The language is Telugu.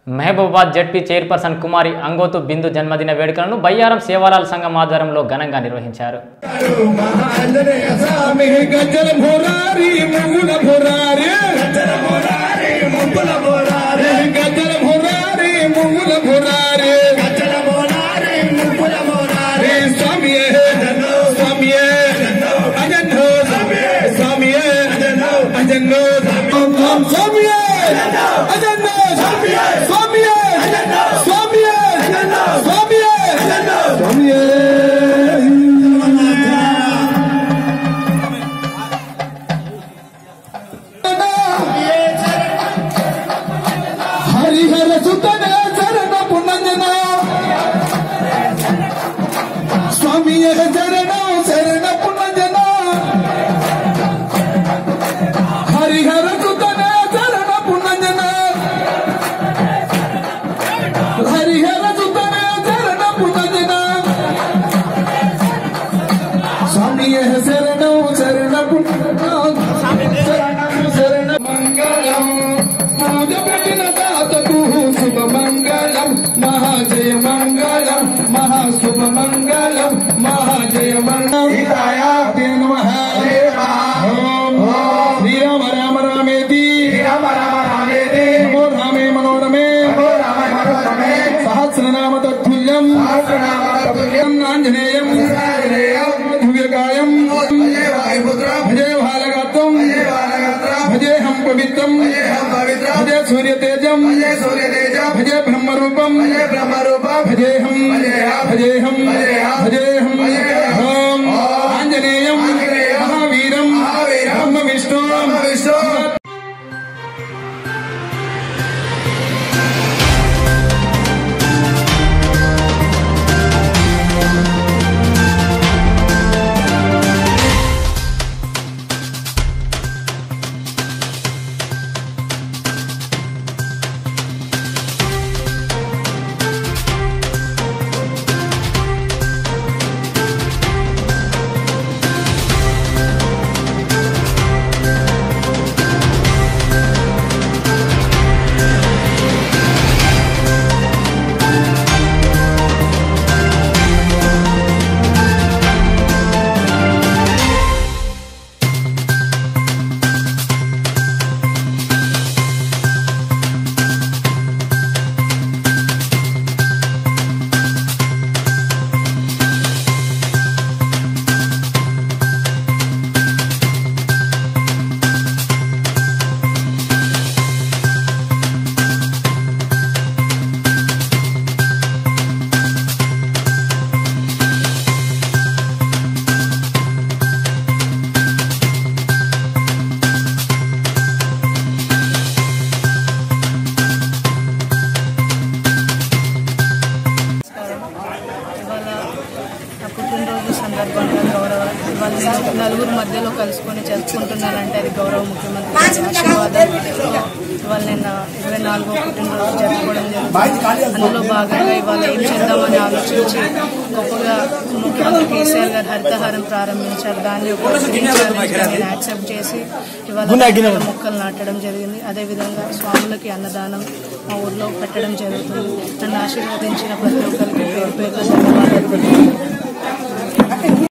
మహబూబాబాద్ జడ్పీ చైర్పర్సన్ కుమారి అంగోతు బిందు జన్మదిన వేడుకలను బయ్యారం సేవాలాల సంఘం ఆధ్వర్యంలో ఘనంగా నిర్వహించారు. भजे सूर्य तेजम भजे ब्रह्म रूपम भजे हम ओम आंजनेयम महावीरम ब्रह्म विष्णु నలుగురు మధ్యలో కలుసుకొని జరుపుకుంటున్నారంటే అది గౌరవ ముఖ్యమంత్రి ఆశీర్వాదంతో ఇవాళ నేను 24వ పుట్టినరోజు జరుపుకోవడం జరుగుతుంది. అందులో భాగంగా ఇవాళ ఏం చేద్దామని ఆలోచించి గొప్పగా ముఖ్యమంత్రి కేసీఆర్ గారు హరితహారం ప్రారంభించారు. దాన్ని ఒక నేను యాక్సెప్ట్ చేసి ఇవాళ మొక్కలు నాటడం జరిగింది. అదేవిధంగా స్వాములకి అన్నదానం మా ఊర్లో పెట్టడం జరుగుతుంది. నన్ను ఆశీర్వదించిన ప్రతి ఒక్కరికి పేరు పేరు ధన్యవాదాలు.